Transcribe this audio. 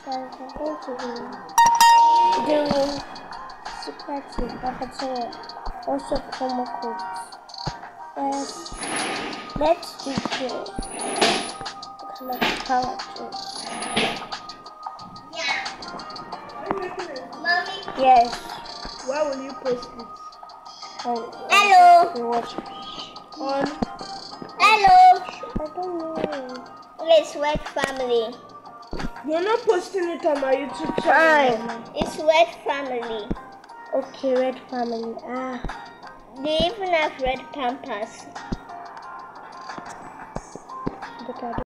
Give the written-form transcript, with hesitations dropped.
I'm going to be doing secretive avatar, also promo codes. Let's do good. Collect characters. Mommy. Yes. Where will you post it? Hello. You watch. On. Hello. I don't know. It's Red Family. You're not posting it on my YouTube channel. Fine. It's Red Family. Okay, Red Family. They even have red Pampers. But I